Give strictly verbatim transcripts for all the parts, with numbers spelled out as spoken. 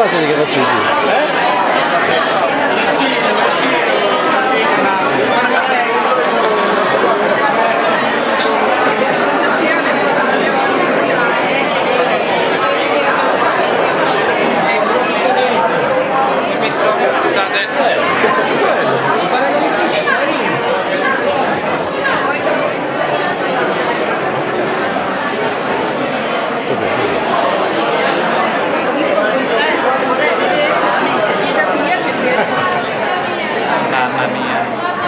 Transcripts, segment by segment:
Passati che faccio io. Mamma mia.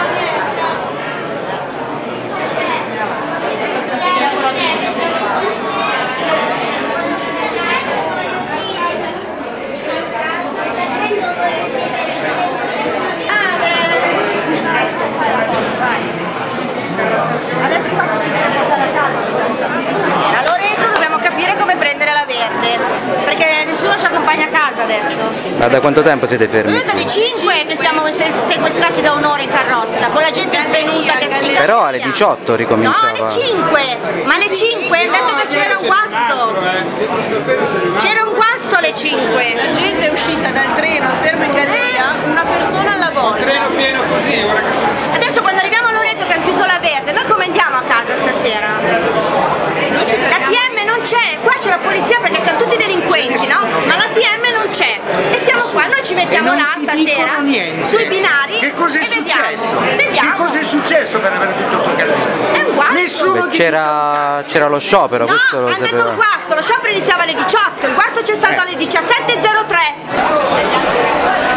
Adesso qua ci viene dalla casa stasera. A Loreto dobbiamo capire come prendere la verde, perché nessuno ci accompagna a casa adesso. Ma da quanto tempo siete fermi? Noi dalle cinque che siamo sequestrati da un'ora in carrozza, con la gente svenuta che sta. Però alle diciotto ricominciava. No, alle cinque! Ma alle cinque hanno detto che c'era un guasto! C'era un guasto alle cinque! La gente è uscita dal treno fermo in galleria, una persona alla volta. Il treno pieno così, ora che sono uscito. Adesso quando arriviamo a Loreto che hanno chiuso la verde, noi come andiamo a casa stasera? La T M non c'è, qua c'è la polizia perché sono tutti delinquenti, no? Ma la T M non c'è. E siamo qua, noi ci mettiamo là stasera sui binari. Che cosa è e successo? Vediamo. Vediamo. Che cosa è successo per avere tutto sto casino? È un guasto. Nessuno ti C'era c'era lo sciopero, No, questo lo hanno detto sapeva. il guasto, lo sciopero iniziava alle diciotto, il guasto c'è stato Eh. alle diciassette e zero tre.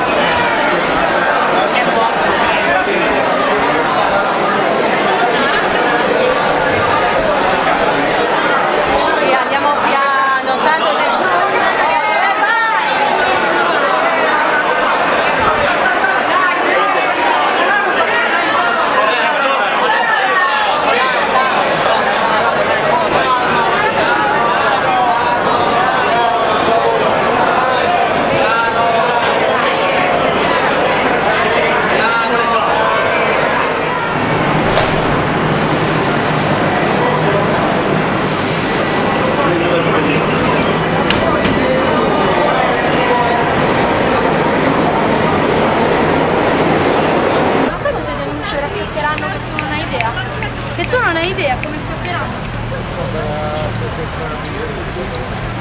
Andiamo piano, tanto del... Ma sai quante denunce raffretteranno che tu non hai idea? Che tu non hai idea come sfioccheranno?